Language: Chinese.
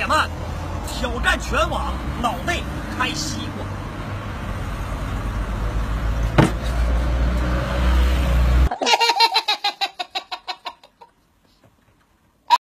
曼挑战全网，脑内开洗